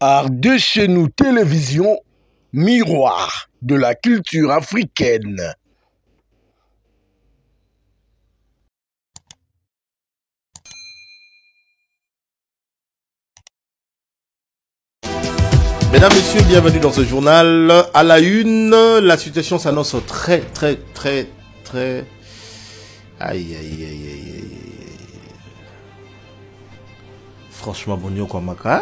Art de chez nous télévision, miroir de la culture africaine. Mesdames, Messieurs, bienvenue dans ce journal. À la une, la situation s'annonce très... Aïe. Franchement, bonio kwa maka.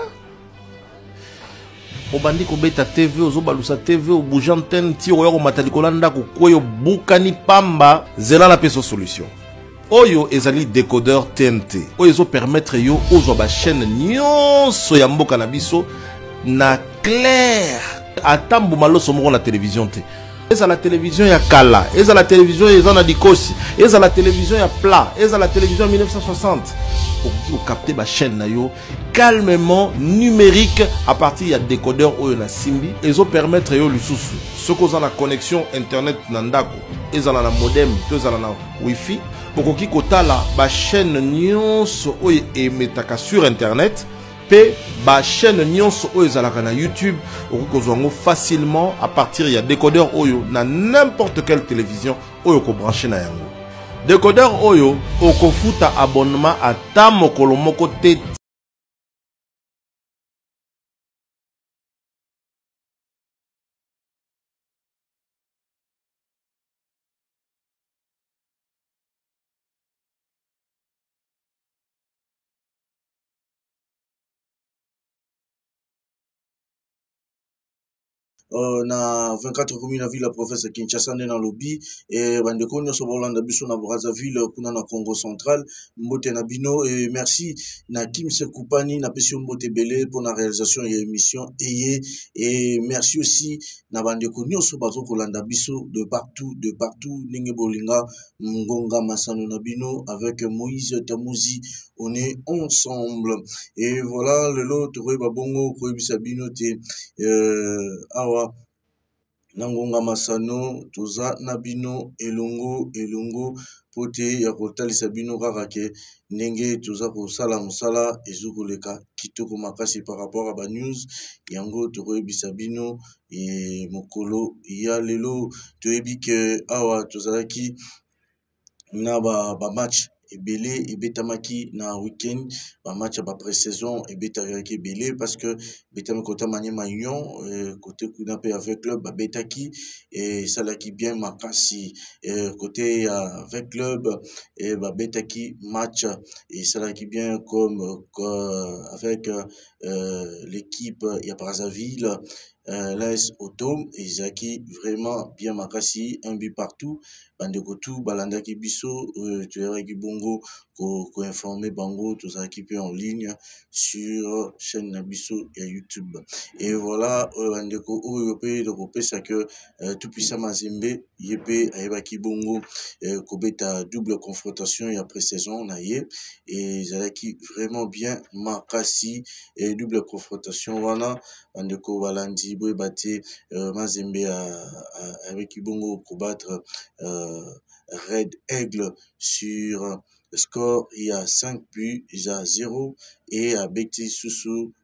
Obandi ko beta TV, ozobalusa TV, obujantene, tiro yako matalikolanda kukweyo bukani pamba, zela la peso solution. Oyo ezali décodeur TNT. Oyo ezo permettre yo ozwa ba chaîne nyonso ya mboka na biso na clair. Atambu maloso moko na télévision te. Eza la télévision ya kala, eza la télévision eza na dikosi, eza la télévision ya plat, eza la télévision 1960. Pour capter ma chaîne na yo calmement numérique à partir ya décodeur oyo na simbi ezo permettre yo lisusu ce qu'on a la connexion internet na ndako ezala na modem to ezala na wifi okoki kotala ba chaîne nyonso oyo emetaka sur internet pe ba chaîne nyonso oyo ezalaka na YouTube okoki kozwango facilement à partir ya décodeur oyo na n'importe quelle télévision oyo ko brancher na yango. Décodeur oyo okofuta abonnement ata mokolo moko te. Na 24 communes na ville la province de Kinshasa na lobby et bandeko nyonso bolanda biso na Brazzaville kuna na Congo central mbote na bino et merci na Kimse Kupani na pesi mbote belé pour la réalisation et émission et merci aussi na bandeko nyonso bazo kolanda biso de partout ninge bolinga ngonga masano na bino avec Moïse Tamouzi on est ensemble et voilà le lot babongo ko ebisa bino te awa Nangonga Masano, Toza Nabino, Elongo, Pote, Yakotali Sabino Karake, Nenge, Toza Kosala Musala, Ezukoleka, Kitoko Makasi par rapport à ba news, Yango, Toroe Bisabino, et Mokolo, Yalelo, Toebi que Awa, Tozalaki, Naba, match. Ebele ebetamaki na week-end ba match ba pré-saison ebetaraki ebele parce que betami kota Maniema Union côté Kunape avec club ba betaki et salaki bien makasi côté avec club et ba betaki match et salaki bien comme avec l'équipe ya Brazzaville l'AS Autom et Zaki vraiment bien makasi un but partout bandeko tout balandaki biso tu bongo ko informer bango tous équipés en ligne sur chaîne Nabiso et YouTube et voilà bandeko européen de repérer que tout puissant Mazembe yepé ayebaki bongo kobeta double confrontation et après saison na ye et zalaki vraiment bien makasi et double confrontation wana bandeko balandi boy baté Mazembe avec bongo combattre Red Aigle sur le score, il y a 5 buts, il y a 0 et à Bekti Soussou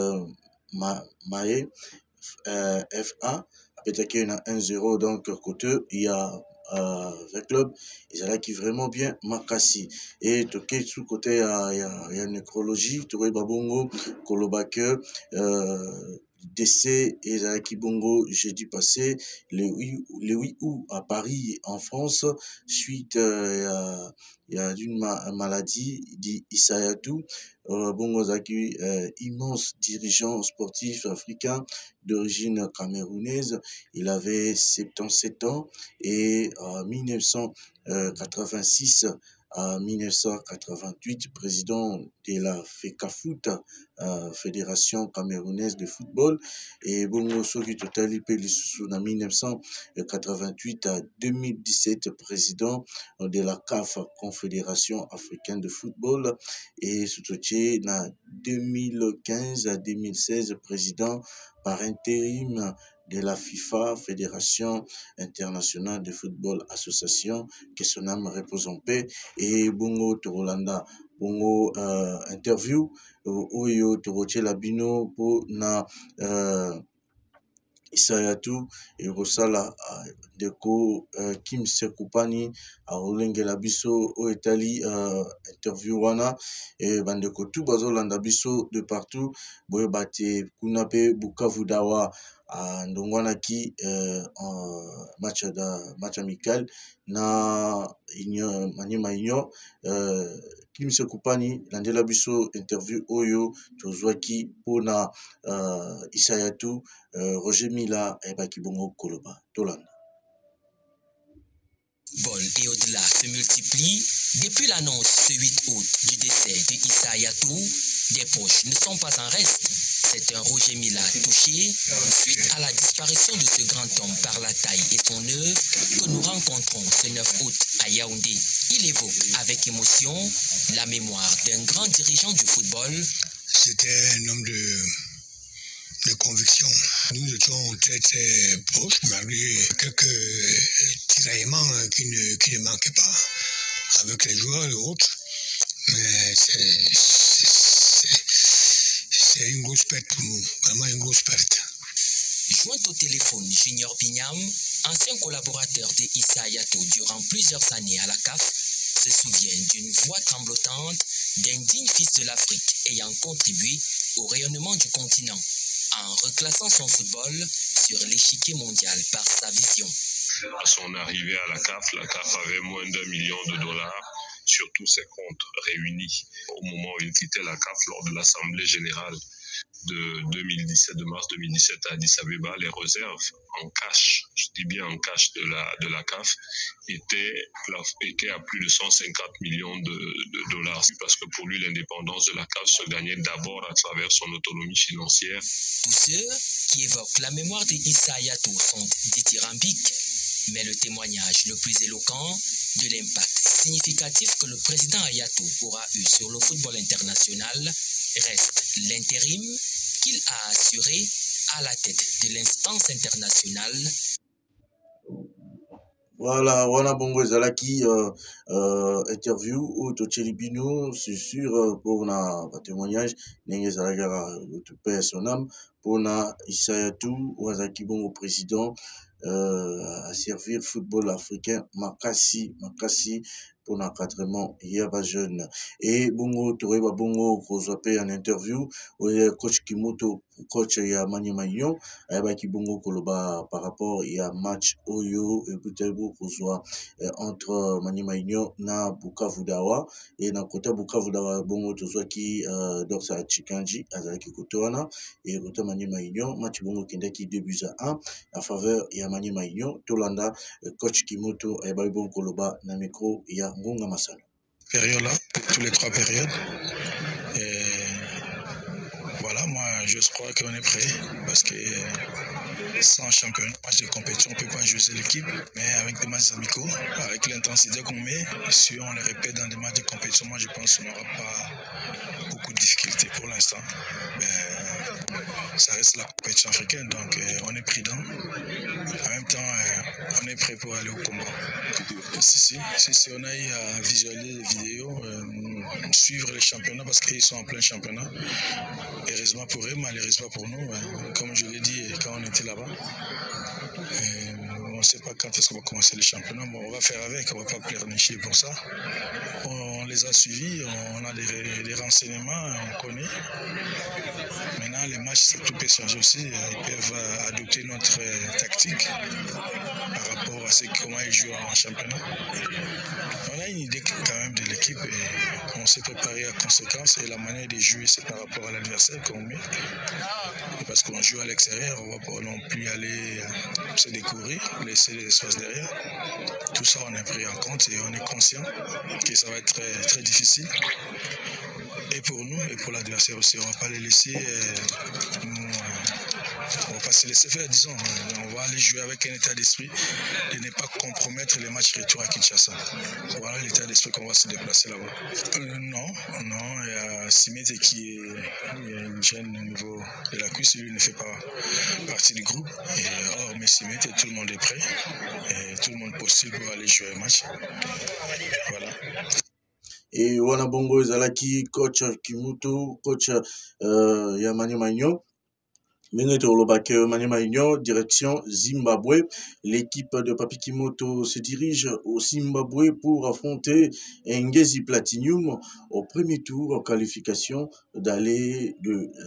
Maé FA, peut-être qu'il y en a 1-0 donc côté, il y a le club, ils ont là qui vraiment bien Makasi et toqué sous côté il y a nécrologie, Touré Babongo, Kolobake, décès et Zaki Bongo jeudi passé, le 8 août à Paris, en France, suite il y a d'une maladie dit Isayatou. Bongo Zaki, immense dirigeant sportif africain d'origine camerounaise. Il avait 77 ans et en 1986 à 1988, président de la FECAFOOT, Fédération camerounaise de football, et Bongo Soki Totali Pelisou en 1988 à 2017, président de la CAF, Confédération africaine de football, et Sotoché en 2015 à 2016, président par intérim de la FIFA, Fédération internationale de football association, que son âme repose en paix, et Bongo Torolanda bongo interview oyo tokotie la bino po na Isayatu ekosala ndeko Kim Sekupani aolengela biso o etali interview wana bandeko tu bazolanda biso de partout boye bate kuna pe Bukavu Dawa ndongwanaki match amical na Maniema Union Kim Sekupani landela biso interview oyo tozwaki pona Isayatu Roger Mila ebaki bongo koloba tolanda. Et au-delà se multiplient. Depuis l'annonce ce 8 août du décès de Issa Yatou, des proches ne sont pas en reste. C'est un Roger Mila touché suite à la disparition de ce grand homme par la taille et son œuvre que nous rencontrons ce 9 août à Yaoundé. Il évoque avec émotion la mémoire d'un grand dirigeant du football. C'était un homme de conviction. Nous étions très très proches, malgré quelques tiraillements qui ne manquaient pas avec les joueurs et autres. Mais c'est une grosse perte pour nous, vraiment une grosse perte. Joint au téléphone, Junior Bignam, ancien collaborateur de Issa Yatou durant plusieurs années à la CAF, se souvient d'une voix tremblotante d'un digne fils de l'Afrique ayant contribué au rayonnement du continent, en reclassant son football sur l'échiquier mondial par sa vision. À son arrivée à la CAF avait moins d'$1 million sur tous ses comptes réunis au moment où il quittait la CAF lors de l'Assemblée générale de mars 2017 à Addis Abeba. Les réserves en cash, je dis bien en cash de la CAF, étaient à plus de 150 millions de dollars. Parce que pour lui, l'indépendance de la CAF se gagnait d'abord à travers son autonomie financière. Tous ceux qui évoquent la mémoire de Issa Yatou sont dithyrambiques, mais le témoignage le plus éloquent de l'impact significatif que le président Ayatou aura eu sur le football international reste l'intérim qu'il a assuré à la tête de l'instance internationale. Voilà, wana bongo ezalaki interview ou tocheli bino, c'est sûr pour na témoignage ndenge ezalaki paix son âme pour na Issa Yatou wazaki bongo président à servir football africain makasi pour l'encadrement ya ba jeune et bongo toyeba bongo kozwa pe en interview coach Kimoto coach ya Maniema Union ayebaki bongo koloba par rapport ya match oyo peut-être kozwa entre Maniema Union na Bukavu Dawa et na côté Bukavu Dawa bongo tozwaki Dorsa Chikanji azalaki kote wana et côté Maniema Union match bongo kendaki 2-1 en faveur ya Maniema Union tolanda coach Kimoto ayebaki bongo koloba na micro ya Ngonga Masala. Période là, tous les 3 périodes. Et voilà, moi je crois qu'on est prêt parce que sans championnat, match de compétition, on ne peut pas jouer l'équipe, mais avec des matchs amicaux, avec l'intensité qu'on met, si on les répète dans des matchs de compétition, moi je pense qu'on n'aura pas beaucoup de difficultés pour l'instant. Ça reste la compétition africaine, donc on est prudent. En même temps, on est prêt pour aller au combat. Si, on a eu à visualiser les vidéos, suivre les championnats parce qu'ils sont en plein championnat. Heureusement pour eux, malheureusement pour nous. Comme je l'ai dit quand on était là-bas, on ne sait pas quand est-ce qu'on va commencer les championnats. Bon, on va faire avec, on ne va pas pleurnicher pour ça. On les a suivis, on a des renseignements, on connaît. Maintenant, les matchs, tout peut changer aussi. Ils peuvent adopter notre tactique par rapport à comment ils jouent en championnat. On a une idée quand même de l'équipe et on s'est préparé à conséquence et la manière de jouer, c'est par rapport à l'adversaire qu'on met. Et parce qu'on joue à l'extérieur, on ne va pas non plus aller se découvrir, laisser les espaces derrière. Tout ça, on a pris en compte et on est conscient que ça va être très, très difficile. Et pour nous et pour l'adversaire aussi, on ne va pas les laisser on ne va pas se laisser faire, disons. On va aller jouer avec un état d'esprit de ne pas compromettre les matchs retour à Kinshasa. Voilà l'état d'esprit qu'on va se déplacer là-bas. Non, il y a Simete qui est jeune au niveau de la cuisse, lui ne fait pas partie du groupe. Mais Simete, tout le monde est prêt et tout le monde postule pour aller jouer un match. Voilà. et wana bongo ezalaki coach Kimutu, coach ya Maniema Union. Maniema Union, direction Zimbabwe. L'équipe de Papi Kimoto se dirige au Zimbabwe pour affronter Ngezi Platinum au premier tour en qualification d'aller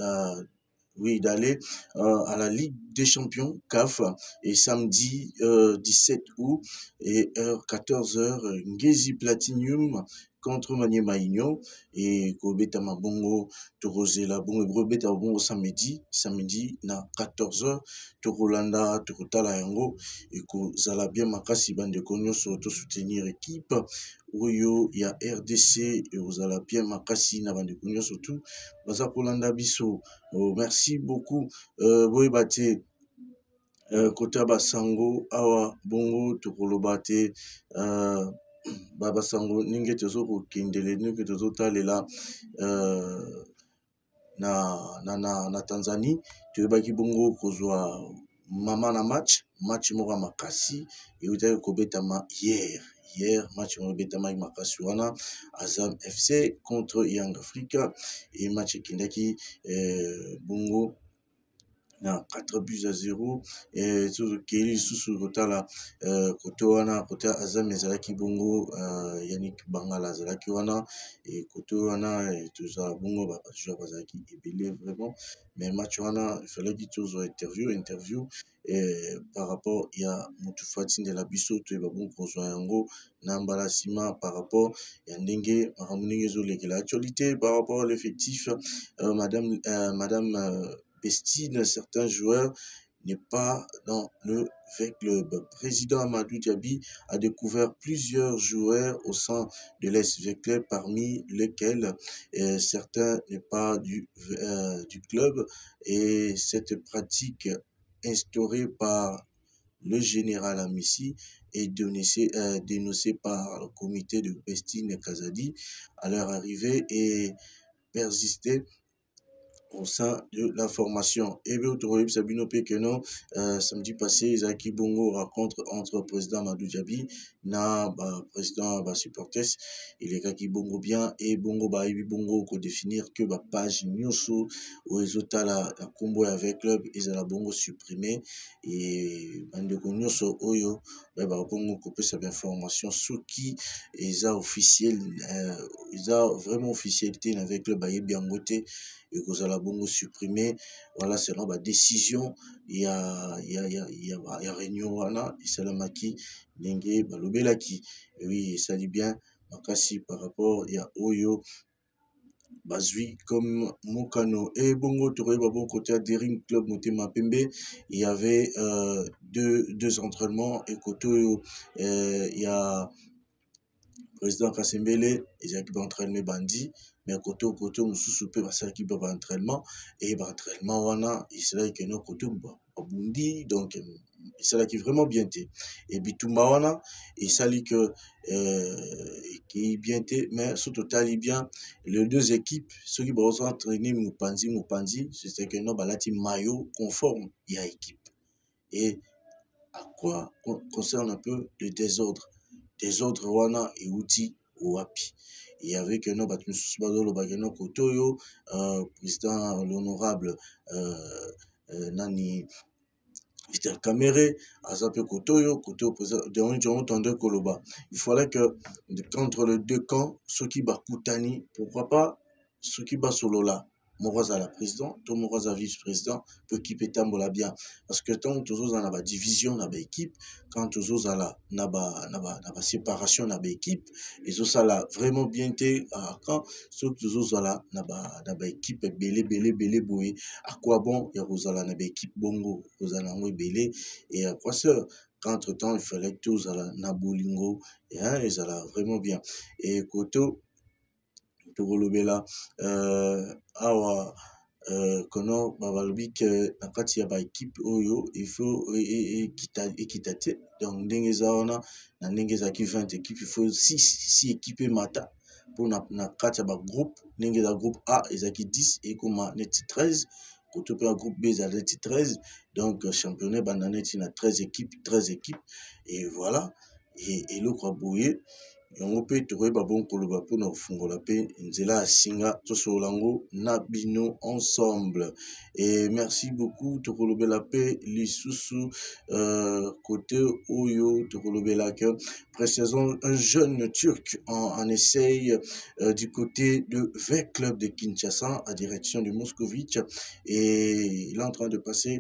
à la Ligue des Champions CAF et samedi 17 août et heure 14h Ngezi Platinum contre Maniema Union et Kobeta Mabongo Torozela Bongo Beta Bongo samedi na 14h Torolanda Torotala Yango et Kozala bien makasi bande konyo surtout soutenir équipe Oyo ya RDC et Ozala bien makasi na bande konyo surtout baza kolanda biso. Merci beaucoup Boybate Kota Basango Awa Bongo Tokolobate Baba Sango ninge tozo kokendele ninge tozo talela na Tanzanie toyebaki bongo kozwa mama na match moko makasi eutaki kobetama hier match moko betama makasi wana Azam FC contre Young Africa et match ekendaki bongo na 4-0 et tout keli sous kotala côté wana côté Azam ezalaki bongo Yannick Bangala ezalaki wana et côté wana tout ça bongo ba joueur bazalaki ebele vraiment mais match wana il fallait qu'il tous interview et par rapport ya Mutufati de la biso to ba bon kozwa yango na mbala sima par rapport ya ndenge makamundenge zo lekela actualité par rapport à l'effectif madame Pestine, certains joueurs n'est pas dans le V-Club. Président Amadou Diaby a découvert plusieurs joueurs au sein de l'SV-Club, parmi lesquels certains n'est pas du club. Et cette pratique instaurée par le général Amissi est dénoncée par le comité de Pestine Kazadi à leur arrivée et persistait au sein de la formation. Et bien, au Sabino Pekeno, samedi passé, Zaki Bongo rencontre entre président Madou Diaby, na président supporters, il est Kaki Bongo bien, et Bongo Ibi Bongo, ko définir que page Nyoso, ou Ezota la combo avec club, ils la Bongo supprimé, et Bandeko Nyoso Oyo, Bongo coupé sa information, ce qui est officiel, ils ont vraiment officialité avec le Baye Biangote, et que ça la bongo supprimé voilà c'est la décision il y a réunion wana et ça la maki ndenge balobelaki oui ça dit bien makasi par rapport il y a Oyo Bazui comme Mokano et bongo touré bon côté à Dering Club Motema Pembe il y avait deux entraînements et côté il y a président Kasembele et j'ai qui entraîner bandi mais côté mususu pe basala ki ba entraînement et ba entraînement wana Israël que no côté bundi donc c'est là qui vraiment bien été et bitumba wana et sali que qui bien été mais sur total bien les deux équipes ceux qui vont entraîner Mupanzi c'est que no balati maillot conforme il y a équipe et à quoi concerne un peu le désordre wana et outils wapi il y avait que non batmusu bazolo bageno kotoyo président l'honorable nani Vital Kamere azape kotoyo président de entendre koloba il fallait que contre les deux camps ceux qui bakutani pourquoi pas ceux qui ba solola Moroza la président, tout Moroza vice-président, peut équiper Tambola bien. Parce que tant toujours dans la division, dans l'équipe, quand toujours dans la séparation, dans l'équipe, et ça là vraiment bien été, quand ceux toujours dans la équipe, belé, boué, à quoi bon, il y a Rosala, dans l'équipe Bongo, Rosala, belé, et à quoi ça, qu'entre temps, il fallait que tous dans la Nabolingo, et ça là vraiment bien. Et Koto, Togolobela awa kono babalobi ke na kati ya ba équipe oyo il faut équité donc ndenge za wana na ndenge za ki 20 équipes il faut 6 équipes mata pour na kati ya ba groupe ndenge za groupe A ezaki 10 et comme net 13 koto pe groupe B za net 13 donc championnat bananeti na 13 équipes et voilà et le quoi boyer yango mpe tokoyeba bon koloba mpona kofungola mpe nzela ya singa tosolola yango na bino ensemble. Et merci beaucoup tokolobela mpe lisusu côté oyo tokolobela que précisons un jeune turc en essaye du côté de V Club de Kinshasa à direction de Moscovitch, et il est en train de passer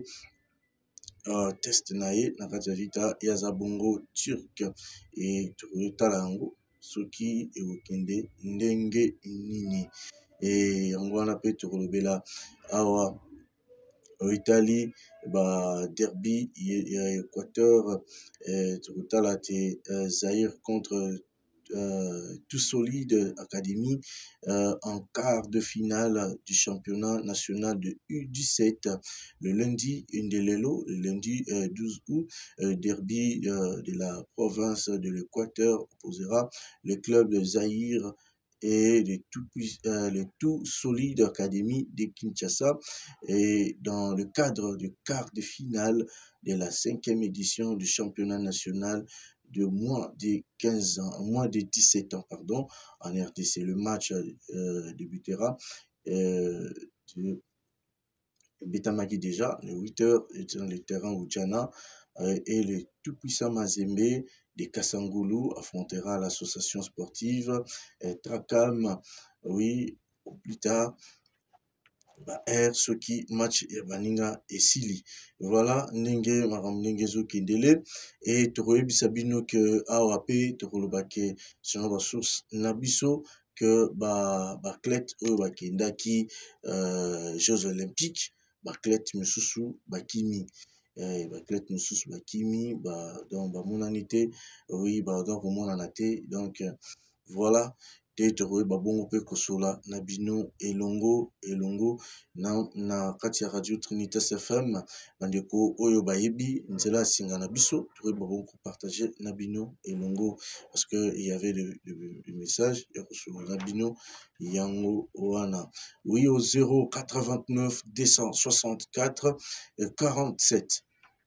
test nae na kati ya vita ya zabongo turc, et toyotala yango soki ekokende ndenge nini. Et yango wana mpe tokolobela awa Italie ba derby ya Équateur, tokotala te Zaïre contre tout solide Académie en quart de finale du championnat national de U17 le lundi Indelelo, le lundi 12 août. Derby de la province de l'Équateur opposera le club de Zaïre et le tout solide Académie de Kinshasa, et dans le cadre du quart de finale de la 5e édition du championnat national de moins de 15 ans, moins de 17 ans, pardon, en RDC. Le match débutera de Betamaki déjà, le 8h, dans le terrain Oudjana, et le tout-puissant Mazembe de Kassangoulou affrontera l'association sportive Trakam, oui, au plus tard. R soki match ya baninga esili. Voilà ndenge makambo ndenge ezokendele, et tokoyebisa bino ke awa pe tokolobake selon basource na biso que baathlète oyo bakendaki Jeux olympiques, baathlète mosusu bakimi, baathlète mosusu bakimi donc bamonani te, oui donc komonana te, donc voilà te tokoyeba bongo mpe kosola na bino elongo na kati ya Radio Trinitas FM, bandeko oyo bayebi nzela singa na biso tokoyeba bongo kopartager na bino elongo, parce que il y avait le message ya kosola na bino yango wana. Oui, au 089 264 47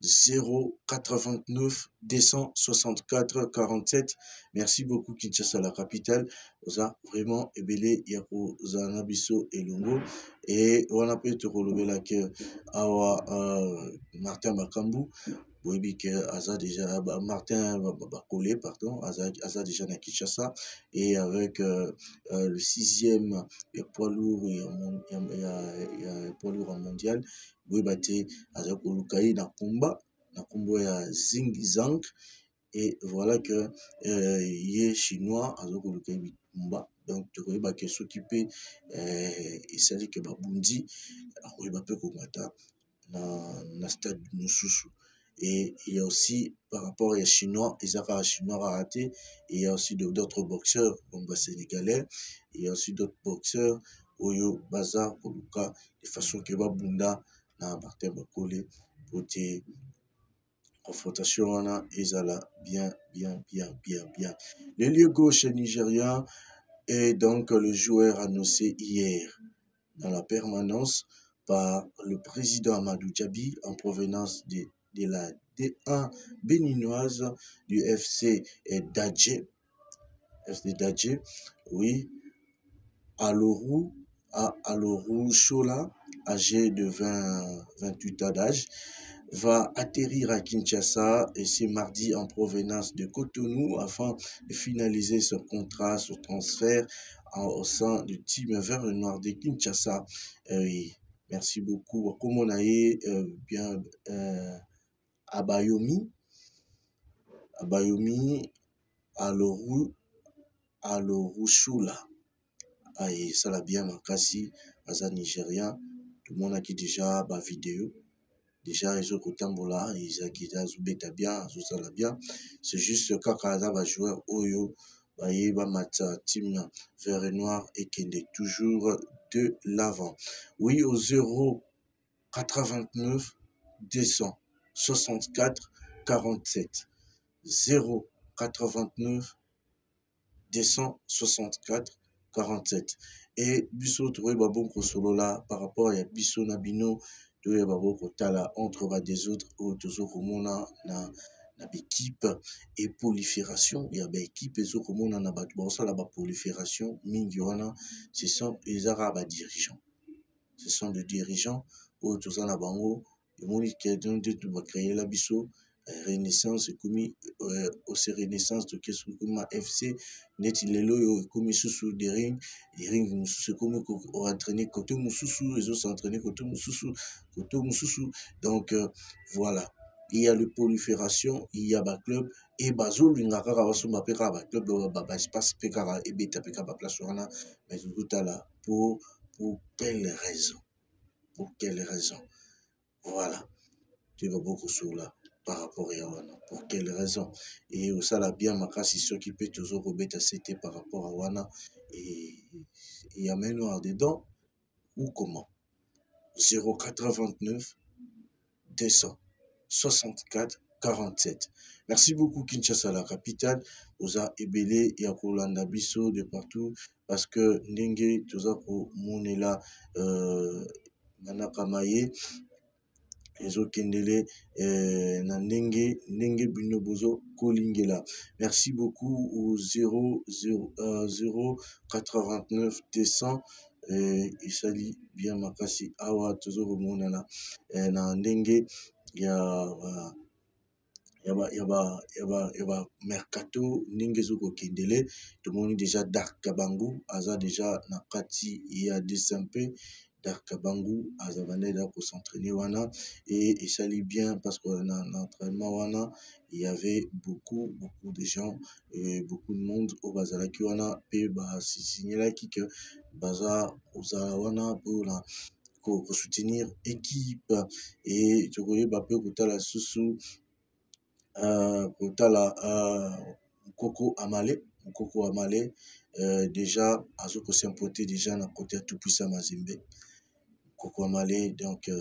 089 264 47. Merci beaucoup Kinshasa la capitale. Oza vraiment ebele ya koza na biso elongo, et wana pe tokolobela ke awa Martin Bakambu boyebi ke aza déjà Martin Bakole pardon, aza déjà na Kinshasa, et avec le 6e poids lourd ya poids lourd mondial boyeba te aza koluka ye na kombo ya Zing Zhang, et voilà que ye chinois azokoluka bitumba, donc tokoyeba ke soki pe esali ke babundi akoyeba pe komata na stade mosusu. Et il y a aussi par rapport à chinois, Isaka chinois raté, et il y a aussi d'autres boxeurs comme sénégalais, il y a aussi d'autres boxeurs oyo baza koluka de façon que babunda na Martin Bakole côté confrontation wana ezala bien. L'ailier gauche nigérien est donc le joueur annoncé hier dans la permanence par le président Amadou Djabi en provenance de la D1 béninoise du FC Dadje. Oui, Alorou Chola, âgé de 28 ans d'âge, va atterrir à Kinshasa et c'est mardi en provenance de Cotonou afin de finaliser son contrat, son transfert au sein du team Vert et Noir de Kinshasa. Oui, merci beaucoup. Comme on a bien Abayomi, Alorou Choula. Et ça l'a bien makasi, aza nigérien. Tout le monde a qui déjà ba vidéo. Déjà, ils ont Kotambola, ils ont beta bien, ça l'a bien. C'est juste kaka aza ba joueur oyo, ba mata team vert et noir et qui est toujours de l'avant. Oui, au 089 264 47. 089 264 47. Et biso trouvé babon kosolola par rapport à biso na bino de babon kotala entre ba des autres ou toujours komona na na équipe et prolifération il y a ba équipe ezokomona na bato bazosala ba prolifération mingi wana ce sont ezaka ba dirigeants, ce sont des dirigeants oyo toza na bango emoni kedon nde bakreela biso renaissance ekomi ose renaissance toke soki ekomi ma fc neti lelo oyo ekomi susu de ring mosusu ekomi koentraîner côté mosusu ezosentraîner côté mosusu donc voilà. Il y a le prolifération, il y a ba club et bazolinga kaka basomba pe kaka ba club ba espace pe kaka ebeta pe kaka ba place wana mais tout à là pour quelle raison? Pour quelle raison? Voilà. Tu vas beaucoup sur là par rapport à wana. Pour quelle raison? Et au sala bien makasi ceux qui peut toujours rebeta c'était par rapport à wana et il y a maintenant dedans ou comment? 089 200 64 47. Merci beaucoup Kinshasa la capitale. Oza ebele ya kolanda biso de partout parce que ndenge toza ko monela manaka maye ezokendele na ndenge bino bozo kolingela. Merci beaucoup au 089 200 isali bien makasi awa tozo komonana na ndenge ya mercato ndenge ezokokendele tomoni déjà Dark Kabangu aza déjà na kati ya Desampe. Dark Kabangu aza bandeda ko s'entraîner wana et sali bien parce que dans l'entraînement wana il y avait beaucoup de gens et beaucoup de monde au bazalaki wana pe ba signalaki que baza ozala wana pour la pour soutenir équipe et tu connais ba pe kotala susu kotala Mukoko Amale déjà azoko s'impoter déjà na côté tout puissant Mazembe Mukoko Amale donc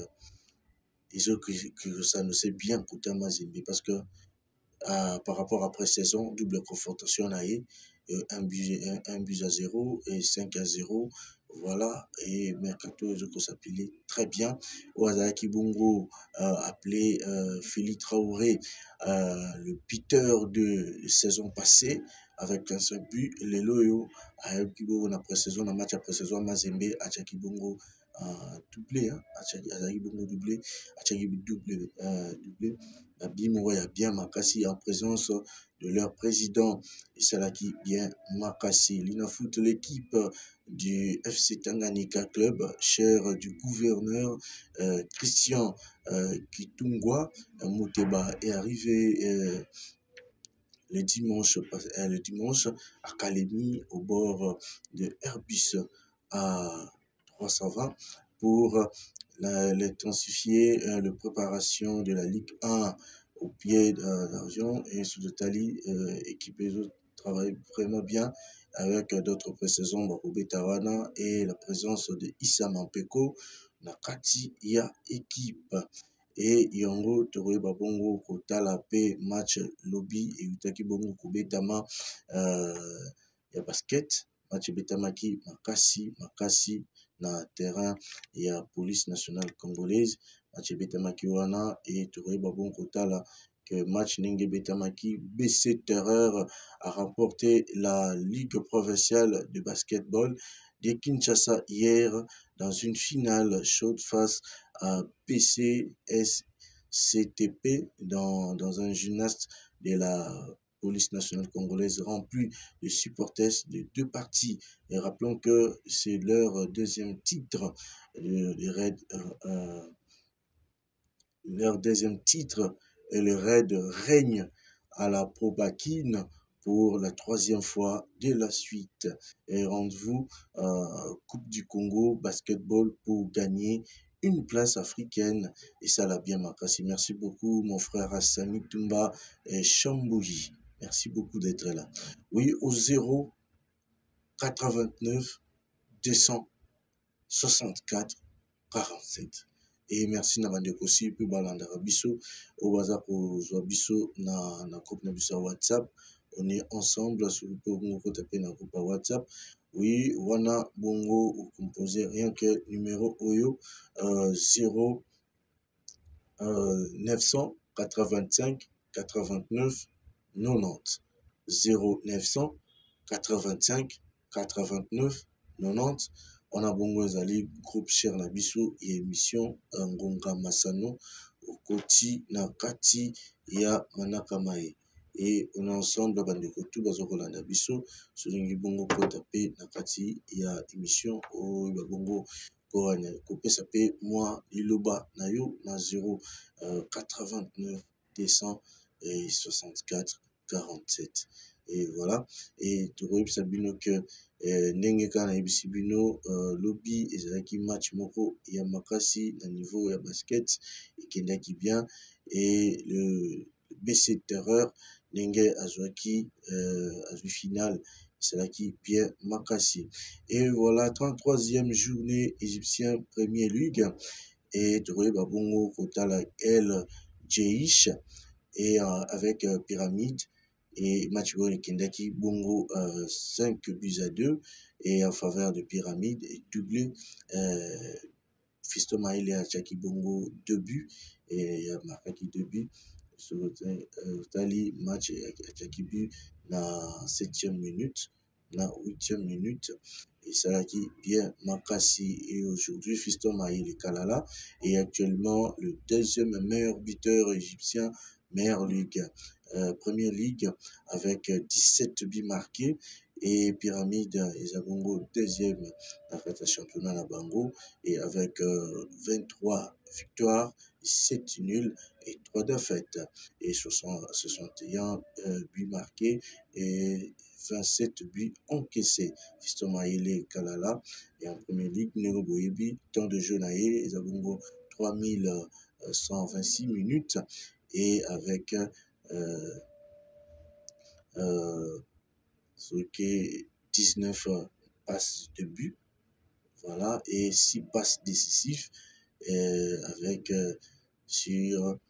que ça ne sait bien côté Mazembe parce que par rapport à pré-saison double confrontation à 1 but à 0 et 5-0. Voilà, et Mercato Ezoko s'appelait très bien. Ouazaki Bongo appelé Félix Traoré, le buteur de saison passée, avec un seul but. Les Loyo, Ayaki Bongo, après saison, un match après saison, Mazembe, Achaki Bongo doublé, Achaki Bongo doublé, Achaki doublé. Bimo ya bien Makassi en présence de leur président Isalaki bien Makassi. L'Inafoot, l'équipe du FC Tanganyika Club, cher du gouverneur Christian Kitungwa Mouteba, est arrivé le dimanche à Kalemi au bord de Airbus à 320 pour l'intensifier la préparation de la Ligue 1 au pied d'Argent et sous le tali équipé travaille vraiment bien avec d'autres pré-saisons Bakobé Tawana et la présence de Issa Mampeko Nakati ya équipe et Yongo Toroye Babongo Kotala P match lobby et Utaki Bongo Kobetama ya basket match Betamaki Makasi na terrain ya police nationale congolaise match Betamaki wana et Toroye Babongo Kotala que match Nenge Betamaki BC Terreur a remporté la Ligue provinciale de basketball de Kinshasa hier dans une finale chaude face à PCSCTP dans un gymnaste de la police nationale congolaise rempli de supporters de deux parties. Et rappelons que c'est leur deuxième titre, leur deuxième titre et le raid règne à la Probakine pour la troisième fois de la suite. Et rendez-vous Coupe du Congo basketball pour gagner une place africaine. Et ça l'a bien marqué. Merci beaucoup mon frère Hassani Tumba et Chambouji. Merci beaucoup d'être là. Oui, au 089 264 47. Et merci na bande aussi pe balanda biso au bazar ko zo biso na groupe na biso WhatsApp. On est ensemble sur le groupe taper na groupe WhatsApp. Oui, wana bongo ou composer rien que numéro Oyo 0 985 89 90 0900 85 89 90. On a bongo ezali groupe cher na biso et émission Ngonga Masano okoti na kati ya Manaka Mae. Et on est ensemble bandeko tout bazokolanda biso solingi bongo kota pe na kati ya émission o bongo kopesa pe moi iloba na yo na 0 89 264 47. Et voilà. Et tu vois Sabino que ndenge kana yebisi bino lobby ezalaki match moko ya makasi na niveau ya basket ekendaki bien et le BC Terreur ndenge azwaki azwi final ezalaki bien makasi. Et voilà, 33e journée égyptien Premier League et tu vois bongo kotala El Jeish et avec Pyramide et match Kendaki bongo 5 buts à 2 et en faveur de Pyramide et doublé Fisto Maïle à Jackie Bongo 2 buts et Makaki 2 buts sur Tali match à Jackie but na 7e minute na 8e minute et ça qui bien Makasi et aujourd'hui Fisto Maïle Kalala est actuellement le deuxième meilleur buteur égyptien meilleure ligue Première Ligue avec 17 buts marqués et Pyramide Ezabongo deuxième dans le championnat na Bango et avec 23 victoires, 7 nuls et 3 défaites et 61 buts marqués et 27 buts encaissés. Fiston Maïle Kalala et en Première Ligue Nego Boyebi temps de jeu naé Ezabongo 3126 minutes et avec ce qui est 19 passes de but, voilà, et 6 passes décisives avec sur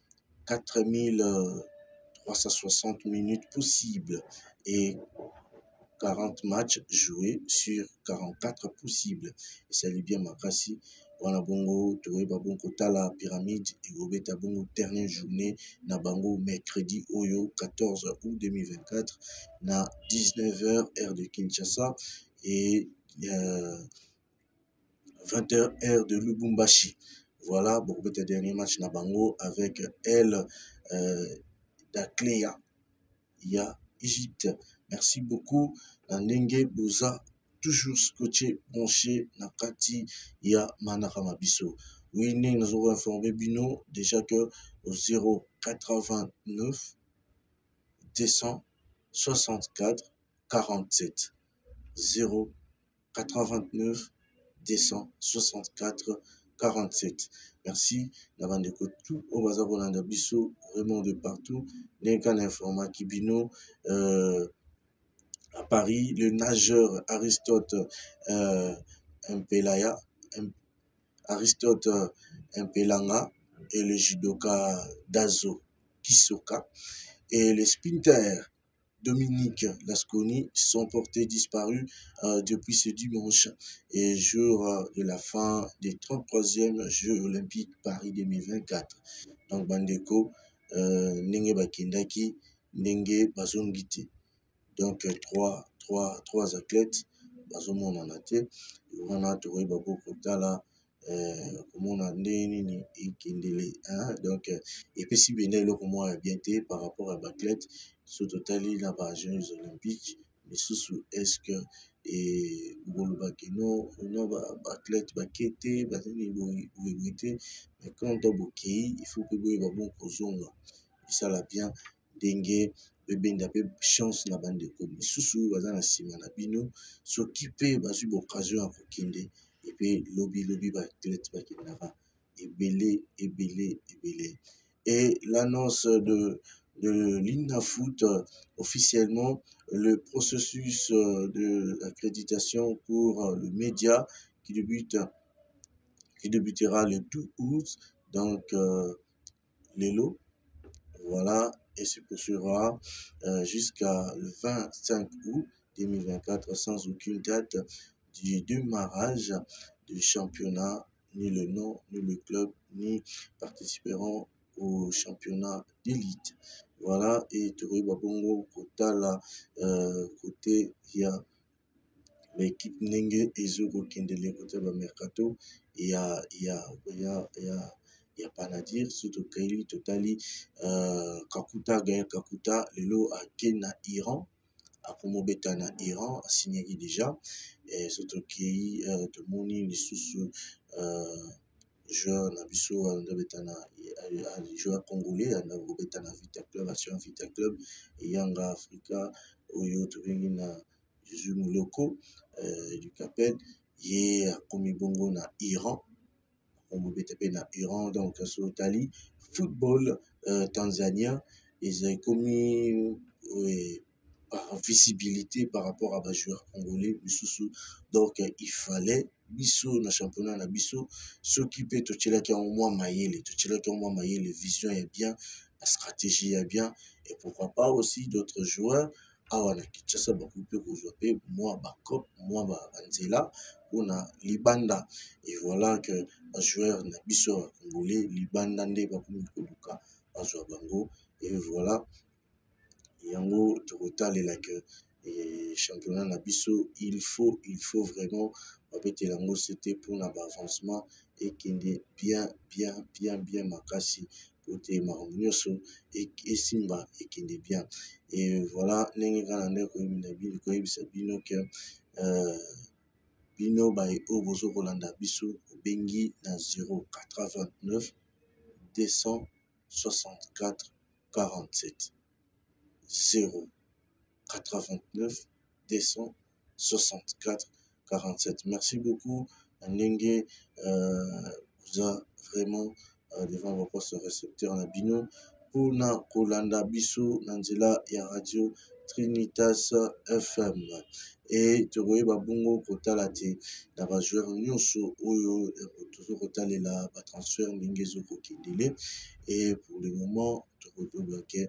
4360 minutes possibles et 40 matchs joués sur 44 possibles. Et ça allait bien Makasi. Wana bongo towe babongo tala Pyramide et Gobeta bongo dernière journée na bango mercredi oyo 14 août 2024 na 19h heure de Kinshasa et 20h heure de Lubumbashi. Voilà bon Gobeta dernier match na bango avec El Daklea ya Égypte. Merci beaucoup Ndenge Boza toujours scotché, branché, nakati, ya Manaka Mabiso. Oui, nous avons informé Bino déjà que au 089 264 47 089 264 47. Merci, la bande de tout au bazar Rolanda Bisso, vraiment de partout. N'importe informa Kibino, à Paris, le nageur Aristote Mpelanga et le judoka Dazo Kisoka et les sprinters Dominique Lasconi sont portés disparus depuis ce dimanche et jour de la fin des 33e Jeux Olympiques Paris 2024. Donc Bandeko, Nenge Bakindaki, Nenge Bazongiti. Donc trois athlètes bazomona na te wana tokoyeba bokotala komona nde nini ekendele donc epesi bende eloko moko ya bien te par rapport à baathlète so totali na bajeux olympique misusu est-ce que bolobaki no baathlète bake te bazali boye te mais quand to bokei il faut mpe boyeba bon kozonga esala bien ndenge bebenda pe chance na bandeko misusu baza na nsima na bino soki mpe bazwi boccasion ya kokende epe lobi baathlète bakendaka ebele. Et l'annonce de l'INAFOOT officiellement le processus d'accréditation pour le média qui débutera le 12 août donc les lots voilà et se poursuivra jusqu'à le 25 août 2024 sans aucune date du démarrage du championnat, ni le nom, ni le club, ni participeront au championnat d'élite. Voilà, et Touré Babongo, Kotala, côté, il y a l'équipe Nenge et Zoro Kendele, côté Mercato, il y a pas à dire, surtout Kaili, Totali, Kakuta, Gaël Kakuta, Lelo à Kena, Iran, à Komobeta na Iran, a signé déjà, et surtout qui, de Moni, les sous joueur na biso ndabetana joueur congolais na bobetana Vita Club Action Vita Club Yanga Africa oyo tobengi na Jésus Muloko du Capel ye akomi bongo na Iran omobeta pe na Iran donc so tali football Tanzania ezali komi par visibilité par rapport à joueurs congolais bisusu donc il fallait biso na championnat na biso s'occuper de tchelaki en moi mayele vision est bien la stratégie est bien et pourquoi pas aussi d'autres joueurs awana Kinshasa bakupe kozwa pe moi bakop moi banzela ona libanda et voilà que joueur na biso congolais libanda nde bakomi koluka bazwa bango et voilà yango tokotalela que championnat na biso il faut vraiment babetela yango c'était pour na avancement et kende bien makasi côté makambo nyonso esimba ekende bien et voilà ndenge kaka na nde koyebisa bino ke bino baye oyo bozokolanda biso obengi na 089 264 47 089 264 47. Merci beaucoup. Ndenge vous a vraiment devant vos postes récepteurs na bino pour na kolanda biso na nzela ya radio Trinitas FM et tokoye babongo kotala te na ba joueur nyonso oyo tozo kotalela ba transfert ndenge ezokokendele et pour le moment tokotoba ke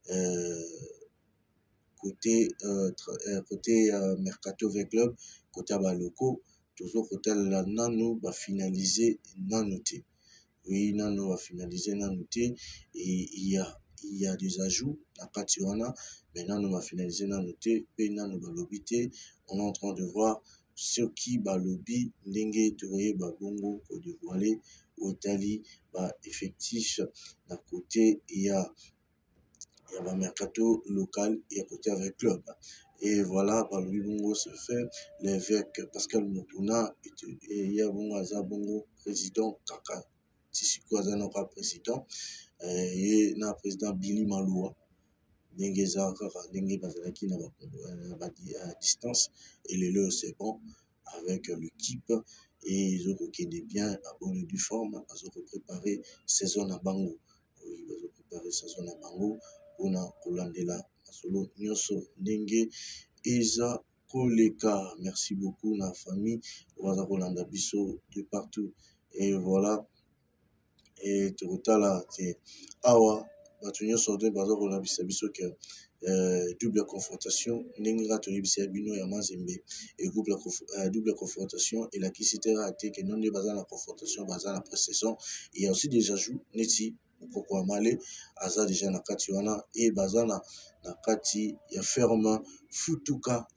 côté Mercato V Club, côté Baloko, toujours côté la nano va finaliser nanoté. Oui, nano va finaliser nanoté et il y a des ajouts à Katiwana, mais nano va finaliser nanoté, et nano va lobité. On est en train de voir ce qui va lobby, Ndenge, Touré, Babongo, pour dévoiler, Otali, va effectif, d'un côté, il y a un mercato local et à côté avec club. Et voilà, par le Bongo se fait l'évêque Pascal Mokuna et il y a Bongo président Kaka Tissiko Azanoka président et na président Billy Maloua. Ndengeza Kaka Ndenge Bazalaki na à distance et le lieu c'est bon avec l'équipe et ils ont des bien à bonne du forme, ils ont préparé saison à Bango. Oui, ils ont préparé saison à Bango. Ona kolandela masolo nyonso ndenge eza koleka. Merci beaucoup na famille oza kolanda biso de partout et voilà et tokotala te awa bato nyonso te baza kolabisa biso ke double confrontation ndenge kaka toyebisa bino ya Mazembe et double confrontation elakisi te kaka te ke nonde baza na confrontation baza na pré-saison. Il y a aussi des ajouts neti Okoko Amale aza déjà na kati wana et baza na kati ya ferme Futuka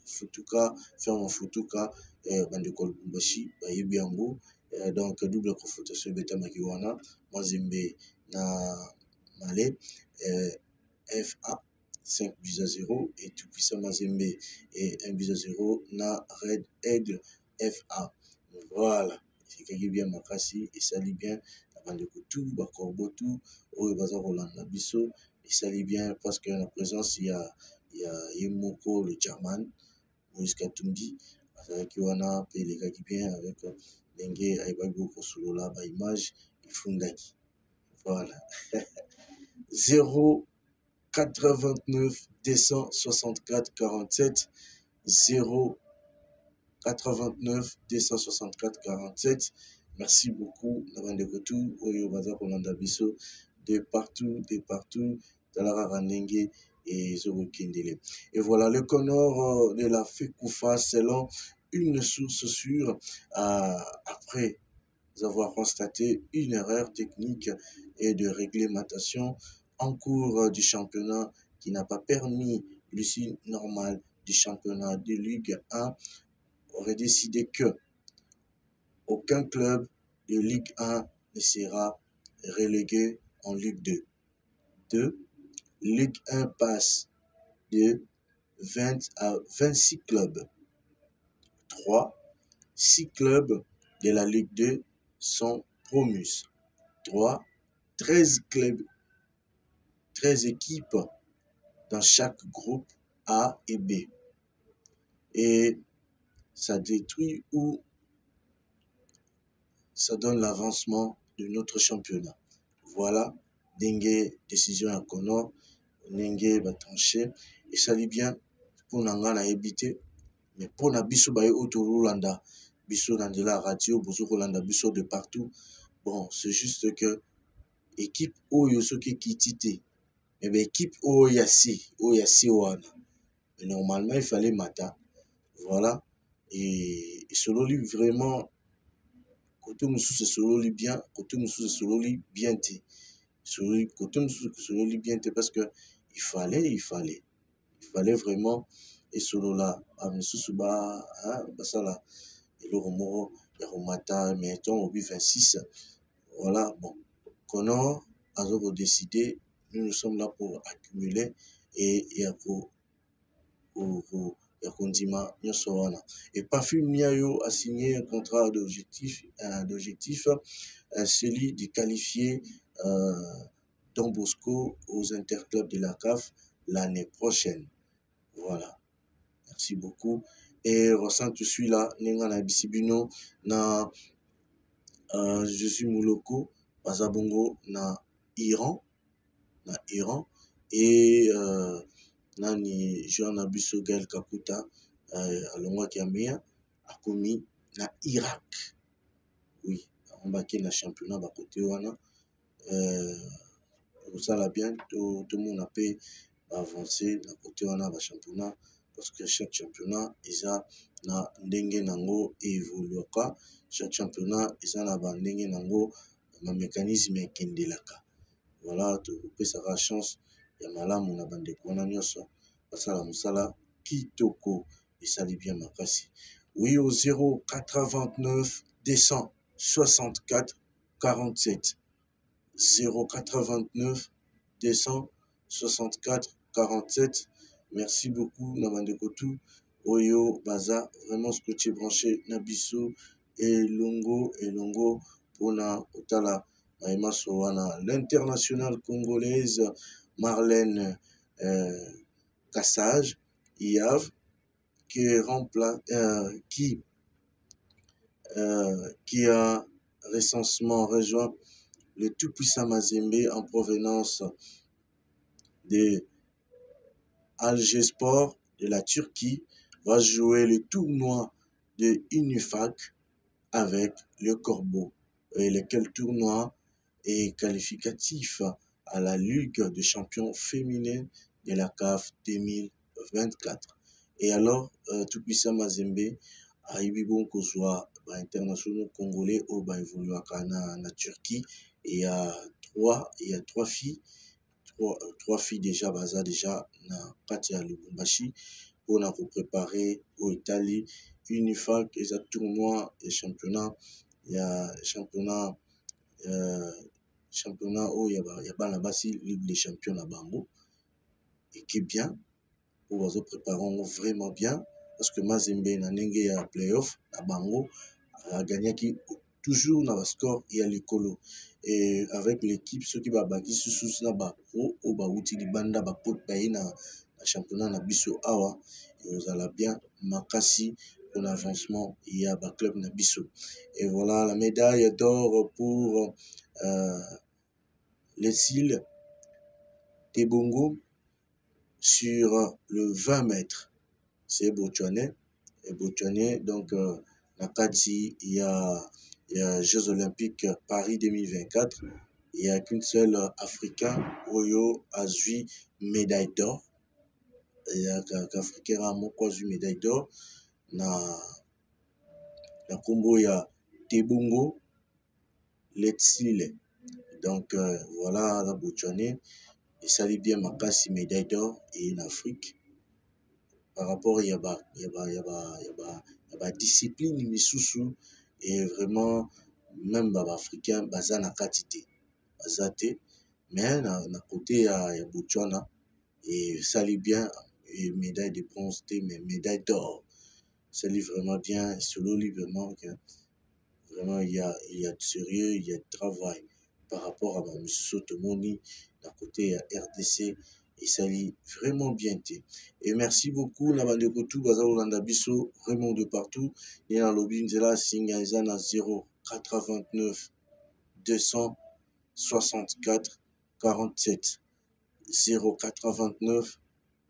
bandeko Lubumbashi bayebi yango donc double confrontation betamaki wana Mazembe na Male FA 5-0 et tout puissant Mazembe et 1-0 na Red Aigle FA. Voilà, c'est qui bien makasi et ça lit bien bandeko tout bakorbo tout oyo baza kolanda biso et ça lit bien parce que la présence il y a Yemoko le German Moïse Katumbi azalaki wana pe lekaki bien avec ndenge ayebaki kosolola ba image ifundaki. Voilà. 089 264 47 089 264 47. Merci beaucoup. De partout. Et voilà le Connor de la Fekoufa selon une source sûre après avoir constaté une erreur technique et de réglementation en cours du championnat qui n'a pas permis l'issue normale du championnat de Ligue 1 aurait décidé que aucun club de Ligue 1 ne sera relégué en Ligue 2. 2. Ligue 1 passe de 20 à 26 clubs. 3. 6 clubs de la Ligue 2 sont promus. 3. 13 clubs, 13 équipes dans chaque groupe A et B. Et ça détruit ou ça donne l'avancement de notre championnat. Voilà, dengue décision à Kono, dengue va trancher, et ça dit bien pour n'anga éviter, mais pour na biso baye autolanda, biso dans la radio, bozo Rolanda biso de partout. Bon, c'est juste que équipe oyo soki kitite, mais ben équipe oyasi wana. Mais normalement il fallait mata, voilà, et selon lui vraiment. Côté Moussou se bien, côté Moussou se bien té. Côté Moussou se bien té parce que il fallait vraiment et solo là à Moussou ba ça là et le remoro et remata mettons au 26. Voilà, bon. Connor a décidé, nous sommes là pour accumuler et pour et Parfum Niayo a signé un contrat d'objectif, celui de qualifier Don Bosco aux interclubs de la CAF l'année prochaine. Voilà. Merci beaucoup. Et ressent tout celui là, Nengana Bisibino, na je suis Mouloko, Bazabongo, na Iran, et nani Jean Abisso Gaël Kakuta alongwa kiamia akomi na Irak. Oui, on va na championnat ba côté wana ça l'a bien tout le monde a pu avancer na côté wana ba championnat parce que chaque championnat isa na ndenge nango évoluera, chaque championnat isa na ba ndenge nango ma mécanisme kendelaka. Voilà, tu peux savoir chance ya malamu na bande kona nyoso basala musala kitoko et ça dit bien makasi. Oui, au 089 264 47 089 264 47. Merci beaucoup Namande Kotou Oyo Baza, vraiment ce que tu es branché Nabiso et Longo pour na Otala Maïma Sowana, l'internationale congolaise Marlène Kassage Iav qui a récemment rejoint le tout-puissant Mazembe en provenance de Alger Sport de la Turquie, va jouer le tournoi de Unifac avec le Corbeau. Et lequel tournoi est qualificatif à la Ligue des champions féminins de la CAF 2024. Et alors, tout-puissant Mazembe a eu bon qu'on soit international congolais au évolué en Turquie. Et il y a trois filles déjà baza déjà na kati ya Lubumbashi pour nous préparer au Italie Unifac et ça tournoi et championnat où il y a bana basi Ligue des champions na bango et qui est bien pour nous préparer vraiment bien parce que Mazembe na ndenge ya playoff na bango a gagné qui toujours dans le score et à l'écolo et avec l'équipe ceux qui va baki sous na ba pro au ba uti di banda ba pot paye na championnat na biso awa et vous allez bien makasi pour l'avancement il y a ba club na biso et voilà la médaille d'or pour les îles Tebongo sur le 20 mètres c'est Botswana et Botswana donc Nakati il y a Jeux Olympiques Paris 2024. Il n'y a qu'une seule Africain, Oyo Azui médaille d'or. Il y a qu'Africain Ramo Azui médaille d'or. Na Combo, il y a Tebongo, Letsile. Donc voilà, la Botswana. et ça allait bien ma casse médaille d'or et en Afrique par rapport il y a discipline misusu et vraiment même africain baza na katité bazate mais na côté ya Botswana et ça allait bien et médaille de bronze mais médaille d'or ça allait vraiment bien solo vraiment que vraiment il y a de sérieux il y a de travail par rapport à M. Sotomoni d'un côté RDC et ça lit vraiment bien été. Et merci beaucoup na bande tout baza Olanda biso vraiment de partout et dans lobby nzela singa ezana 089 264 47 089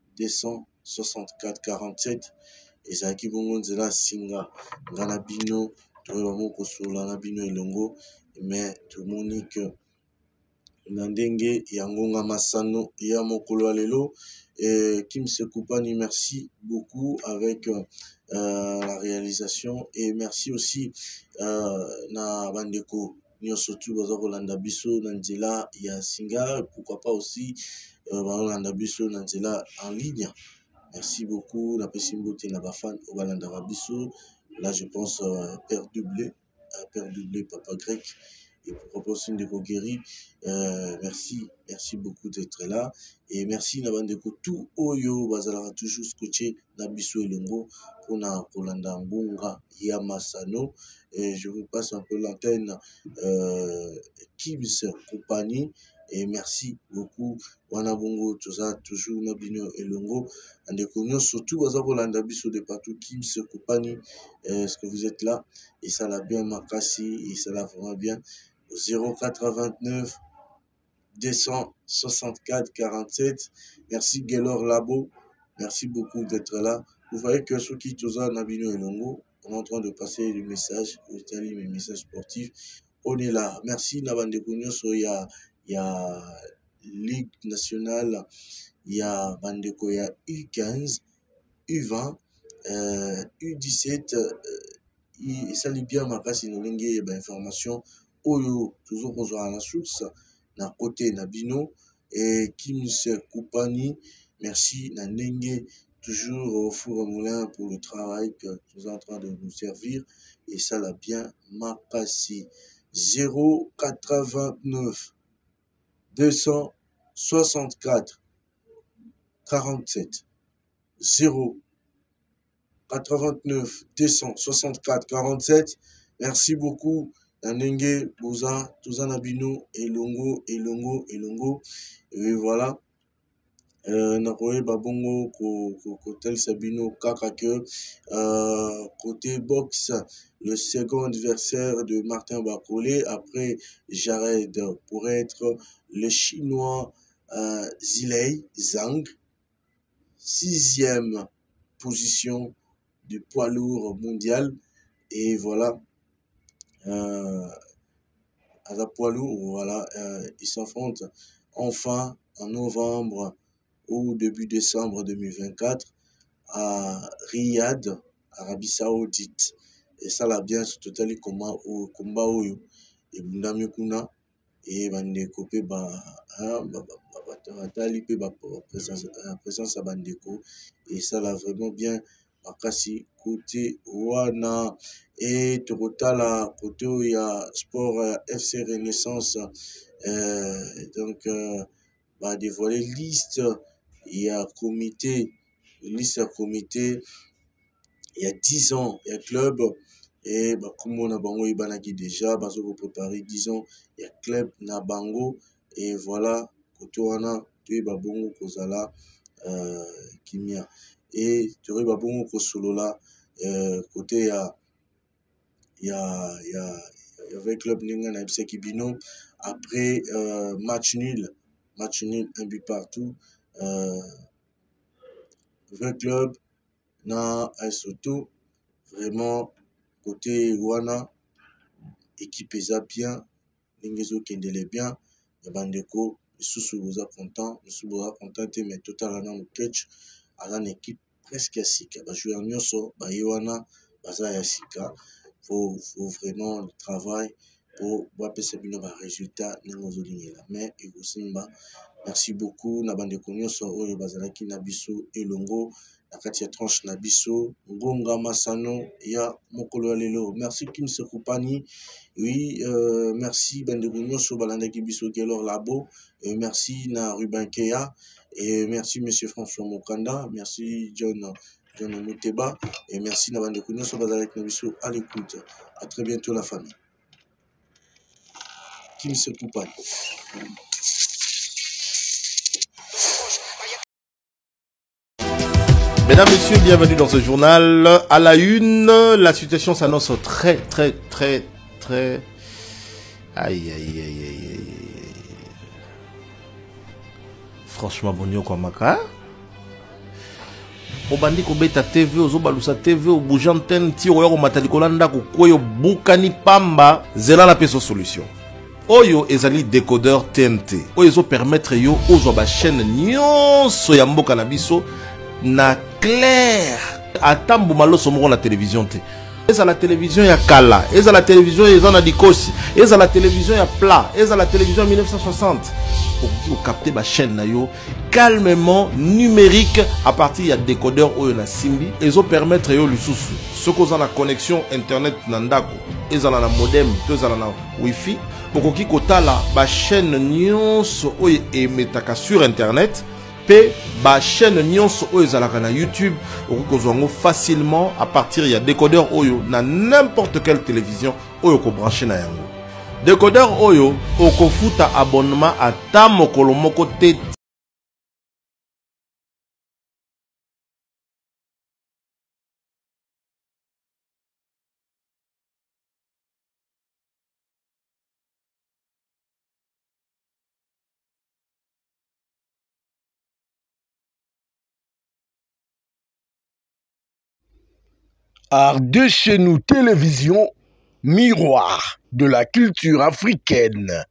264 47 ezalaki bongo nzela singa ngana bino toyeba moko sola na bino elongo mais tomoni que na ndenge ya ngonga masano ya mokolo ya lelo Kim Sekupani merci beaucoup avec la réalisation et merci aussi na bandeko nyonso tu baza kolanda biso na nzela ya singa pourquoi pas aussi balanda biso na nzela en ligne. Merci beaucoup na pesi mbote na bafan balanda biso là je pense Père Doublé Papa Grec et pourquoi pas aussi Ndeko Guéri merci beaucoup d'être là et merci na bandeko tout oyo bazalaka toujours scotché na biso elongo pona kolanda ngonga ya masano et je vous passe un peu l'antenne Kim Sekupani et merci beaucoup wana bongo toza toujours na bino elongo andeko nyonso tout baza kolanda biso de partout Kim Sekupani est-ce que vous êtes là et ça l'a bien makasi et ça l'a vraiment bien 089 264 47 merci Gaylor Labo merci beaucoup d'être là vous voyez que ceux qui toza na bino elongo on est en train de passer le message mes messages sportifs on est là merci na bandeko nyonso ya Ligue nationale il y a bandeko ya U15 U20 U17 ça lit bien makasi no lenge ba information oyo toujours kozwa la source na côté na bino et Kim Sekupani merci na ndenge toujours au four au moulin pour le travail que nous sommes en train de nous servir et ça l'a bien makasi 089 264 47 089 264 47 merci beaucoup na ndenge boza toza na bino elongo et voilà na koyeba bongo kotelisa bino kaka que côté boxe le second adversaire de Martin Bakolé après Jared pourrait être le chinois Zilei Zhang 6e position du poids lourd mondial et voilà à la poids lourd voilà ils s'affrontent enfin en novembre ou début décembre 2024 à Riyad, Arabie Saoudite. Et ça l'a bien sur total combat oyo et bundami kuna et bandeko pe batali pe présence à bandeko et ça l'a vraiment bien makasi côté wana et tokotala côté ya sport FC Renaissance donc va dévoiler liste il y a comité il y a 10 ans il y a club et comme on a bango ibanaki déjà bazo ko préparer 10 ans il y a club na bango et voilà côté wana tu ba bongo kozala kimia et tu ba bongo ko solola côté il y avait club ninga na bisaki bino après match nul un but partout 20 clubs na Soto vraiment côté wana équipe eza bien ningezo kendele bien ya bandeko misusu boza content te mais total na coach ala une équipe presque ya sika ba joueur nyonso ba wana baza ya sika faut vraiment le travail pour bapesa bino ba résultat ndenge ozolingela mais ekosimba. Merci beaucoup na bande nyonso oyo bazalaki na biso elongo na kati ya tranche na biso ngonga masano ya mokolo ya lelo. Merci Kimse Kupani. Oui, merci bande nyonso balandaki biso Kelor Labo. Merci na Ruben Kea et merci monsieur François Mokanda, merci John Mouteba et merci na bande nyonso bazalaki na biso à l'écoute. À très bientôt la famille. Kimse Kupani. Mesdames, Messieurs, bienvenue dans ce journal. À la une, la situation s'annonce très... Aïe. Franchement, bonio kwa maka. Obandi kobeta TV, ozobalusa TV, obujanten, tiro yako matalikolanda kukweyo bukani pamba, zela la peso solution. Oyo ezali décodeur TNT. Oyo ezo permettre yo ozwa ba chaîne nyonso ya mboka na biso na clair. Atambu maloso moko na télévision te. Eza la télévision ya kala, eza la télévision eza na dikosi, eza la télévision ya plat, eza la télévision 1960. Pour capter ba chaîne na yo calmement numérique à partir ya décodeur oyo na simbi, ezo permettre yo lisusu. Ce qu'on a la connexion internet na ndako, eza na modem, to eza na wifi. Pokoki kotala ba chaîne nyonso oyo emetaka sur internet pe ba chaîne nyonso oyo ezalaka na YouTube okokozwango facilement à partir ya décodeur oyo na n'importe quelle télévision oyo ko brancher na yango. Décodeur oyo okofuta abonnement ata mokolo moko te. Art de chez nous télévision, miroir de la culture africaine.